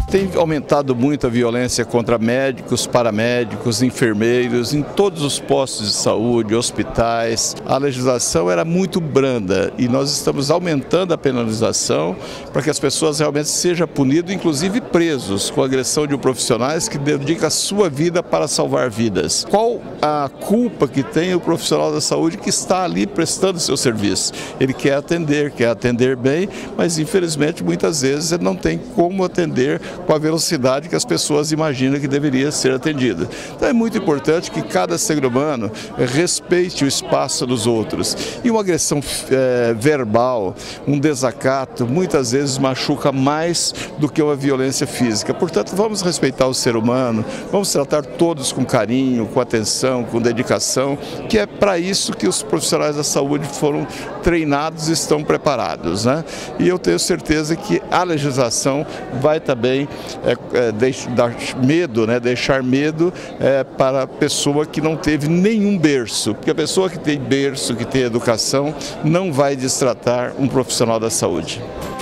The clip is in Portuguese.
Tem aumentado muito a violência contra médicos, paramédicos, enfermeiros, em todos os postos de saúde, hospitais. A legislação era muito branda e nós estamos aumentando a penalização para que as pessoas realmente sejam punidas, inclusive presos, com agressão de profissionais que dedicam a sua vida para salvar vidas. Qual a culpa que tem o profissional da saúde que está ali prestando seu serviço? Ele quer atender bem, mas infelizmente muitas vezes ele não tem como atender com a velocidade que as pessoas imaginam que deveria ser atendida. Então é muito importante que cada ser humano respeite o espaço dos outros. E uma agressão verbal, um desacato, muitas vezes machuca mais do que uma violência física. Portanto, vamos respeitar o ser humano, vamos tratar todos com carinho, com atenção, com dedicação, que é para isso que os profissionais da saúde foram treinados e estão preparados, né? E eu tenho certeza que a legislação vai também deixar medo para a pessoa que não teve nenhum berço, porque a pessoa que tem berço, que tem educação, não vai destratar um profissional da saúde.